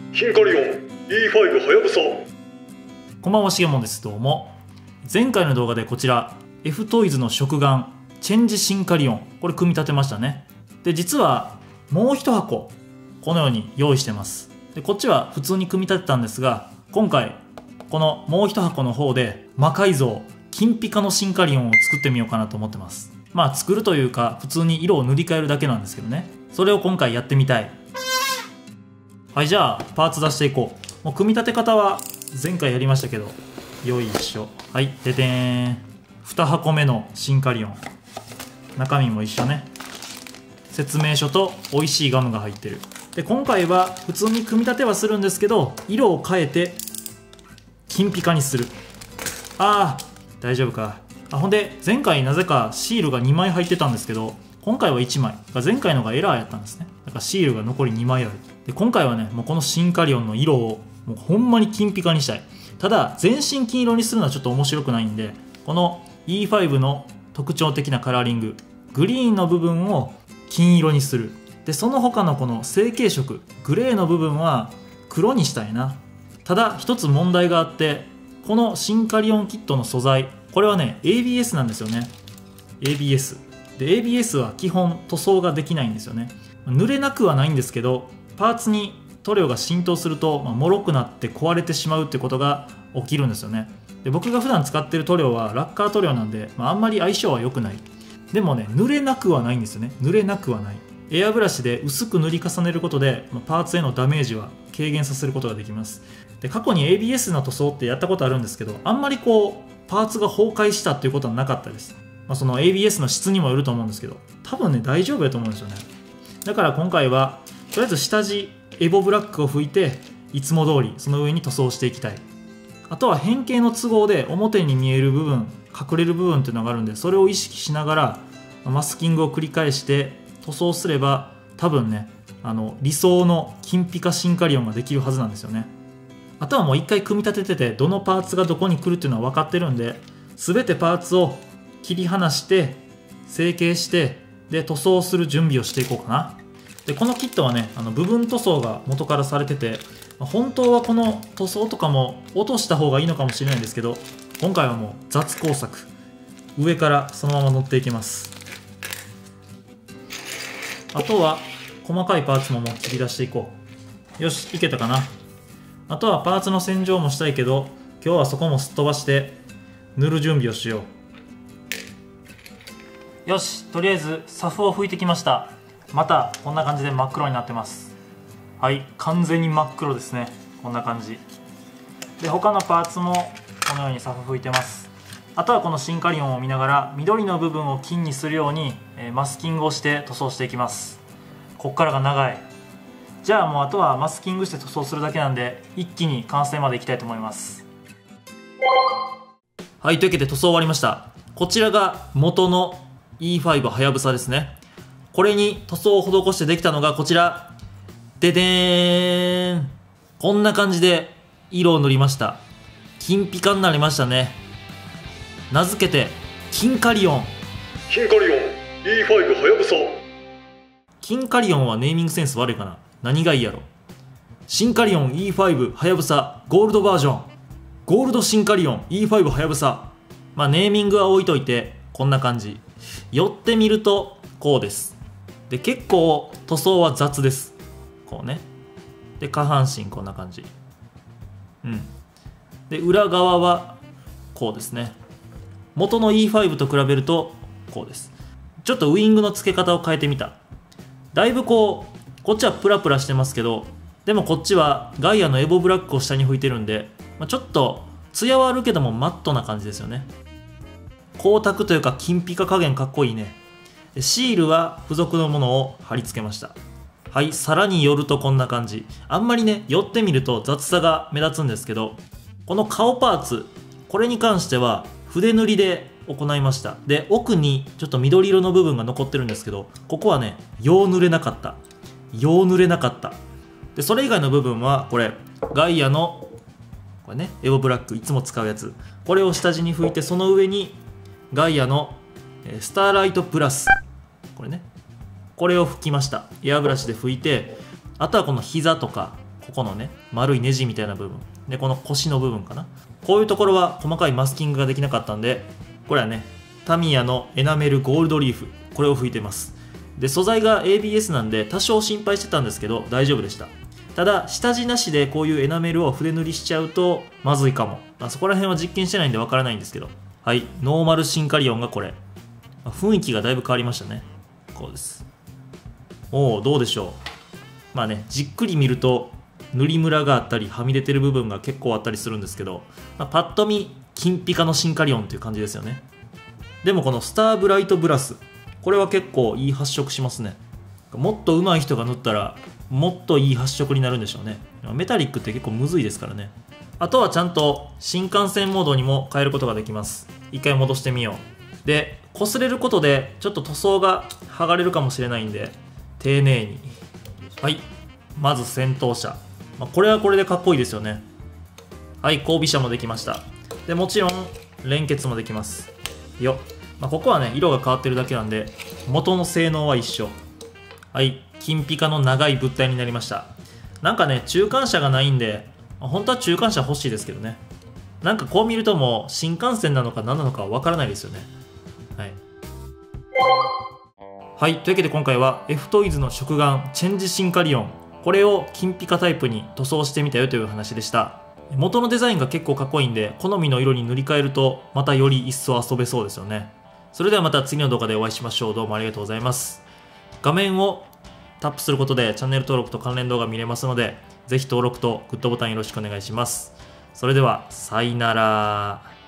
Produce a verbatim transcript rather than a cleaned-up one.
ヒンカリオン イーファイブ はやぶさ。 こんばんは、しげもんです。どうも。前回の動画でこちら F トイズの食玩チェンジシンカリオン、これ組み立てましたね。で実はもう一箱このように用意してます。でこっちは普通に組み立てたんですが、今回このもう一箱の方で魔改造金ピカのシンカリオンを作ってみようかなと思ってます。まあ作るというか普通に色を塗り替えるだけなんですけどね。それを今回やってみたい。はい、じゃあパーツ出していこう。もう組み立て方は前回やりましたけど、よいしょ。はい、でてーん。に箱目のシンカリオン、中身も一緒ね。説明書と美味しいガムが入ってる。で今回は普通に組み立てはするんですけど、色を変えて金ピカにする。あー大丈夫か。あ、ほんで前回なぜかシールがにまい入ってたんですけど、今回はいちまい。前回のがエラーやったんですね。だからシールが残りにまいある。で今回はね、もうこのシンカリオンの色をもうほんまに金ピカにしたい。ただ全身金色にするのはちょっと面白くないんで、この イーファイブ の特徴的なカラーリング、グリーンの部分を金色にする。でその他のこの成型色グレーの部分は黒にしたいな。ただ一つ問題があって、このシンカリオンキットの素材、これはね エービーエス なんですよね。 エービーエス で エービーエス は基本塗装ができないんですよね。濡れなくはないんですけど、パーツに塗料が浸透すると、まあ、脆くなって壊れてしまうってことが起きるんですよね。で僕が普段使ってる塗料はラッカー塗料なんで、まあ、あんまり相性は良くない。でもね、濡れなくはないんですよね。濡れなくはない。エアブラシで薄く塗り重ねることで、まあ、パーツへのダメージは軽減させることができます。で過去に エービーエス の塗装ってやったことあるんですけど、あんまりこうパーツが崩壊したっていうことはなかったです。まあ、その エービーエス の質にもよると思うんですけど、多分ね大丈夫やと思うんですよね。だから今回はとりあえず下地エボブラックを拭いて、いつも通りその上に塗装していきたい。あとは変形の都合で表に見える部分、隠れる部分っていうのがあるんで、それを意識しながらマスキングを繰り返して塗装すれば、多分ねあの理想の金ピカシンカリオンができるはずなんですよね。あとはもう一回組み立ててて、どのパーツがどこに来るっていうのは分かってるんで、全てパーツを切り離して成形して、で塗装する準備をしていこうかな。でこのキットはね、あの部分塗装が元からされてて、本当はこの塗装とかも落とした方がいいのかもしれないんですけど、今回はもう雑工作、上からそのまま乗っていきます。あとは細かいパーツももう切り出していこう。よし、いけたかな。あとはパーツの洗浄もしたいけど、今日はそこもすっ飛ばして塗る準備をしよう。よし、とりあえずサフを拭いてきました。またこんな感じで真っ黒になってます。はい、完全に真っ黒ですね。こんな感じで、他のパーツもこのようにサフ拭いてます。あとはこのシンカリオンを見ながら緑の部分を金にするようにマスキングをして塗装していきます。こっからが長い。じゃあもうあとはマスキングして塗装するだけなんで、一気に完成までいきたいと思います。はい、というわけで塗装終わりました。こちらが元の イーファイブ はやぶさですね。これに塗装を施してできたのがこちらででーん。こんな感じで色を塗りました。金ピカになりましたね。名付けて金カリオン。 ヒンカリオン イーファイブ はやぶさ。 金カリオンはネーミングセンス悪いかな。何がいいやろ。シンカリオン イーファイブ はやぶさゴールドバージョン。ゴールドシンカリオン イーファイブ はやぶさ。まあネーミングは置いといて、こんな感じ。寄ってみるとこうです。で結構塗装は雑です。こうね。で下半身こんな感じ。うんで裏側はこうですね。元の イーファイブ と比べるとこうです。ちょっとウイングの付け方を変えてみた。だいぶこうこっちはプラプラしてますけど、でもこっちはガイアのエボブラックを下に拭いてるんで、まあ、ちょっとツヤはあるけどもマットな感じですよね。光沢というか金ピカ加減かっこいいね。シールは付属のものを貼り付けました。はい、さらに寄るとこんな感じ。あんまりね寄ってみると雑さが目立つんですけど、この顔パーツ、これに関しては筆塗りで行いました。で奥にちょっと緑色の部分が残ってるんですけど、ここはねよう塗れなかったよう塗れなかったでそれ以外の部分はこれガイアのこれねエボブラック、いつも使うやつ、これを下地に拭いて、その上にガイアのスターライトプラス、これねこれを拭きました。エアブラシで拭いて、あとはこの膝とかここのね丸いネジみたいな部分で、この腰の部分かな、こういうところは細かいマスキングができなかったんで、これはねタミヤのエナメルゴールドリーフ、これを拭いてます。で素材が エービーエス なんで多少心配してたんですけど大丈夫でした。ただ下地なしでこういうエナメルを筆塗りしちゃうとまずいかも、まあ、そこら辺は実験してないんでわからないんですけど、はい、ノーマルシンカリオンがこれ、まあ、雰囲気がだいぶ変わりましたね。こうです。おお、どうでしょう。まあね、じっくり見ると塗りムラがあったりはみ出てる部分が結構あったりするんですけど、まあ、パッと見金ピカのシンカリオンという感じですよね。でもこのスターブライトブラス、これは結構いい発色しますね。もっと上手い人が塗ったらもっといい発色になるんでしょうね。メタリックって結構むずいですからね。あとはちゃんと新幹線モードにも変えることができます。一回戻してみよう。で擦れることでちょっと塗装が剥がれるかもしれないんで丁寧に。はい、まず先頭車、まあ、これはこれでかっこいいですよね。はい、後尾車もできました。でもちろん連結もできますよ。まあ、ここはね色が変わってるだけなんで元の性能は一緒。はい、金ピカの長い物体になりました。なんかね中間車がないんで本当は中間車欲しいですけどね。なんかこう見るともう新幹線なのか何なのかわからないですよね。はい、はい、というわけで今回は F トイズの食玩チェンジシンカリオン、これを金ピカタイプに塗装してみたよという話でした。元のデザインが結構かっこいいんで好みの色に塗り替えるとまたより一層遊べそうですよね。それではまた次の動画でお会いしましょう。どうもありがとうございます。画面をタップすることでチャンネル登録と関連動画見れますので、ぜひ登録とグッドボタンよろしくお願いします。それではさよなら。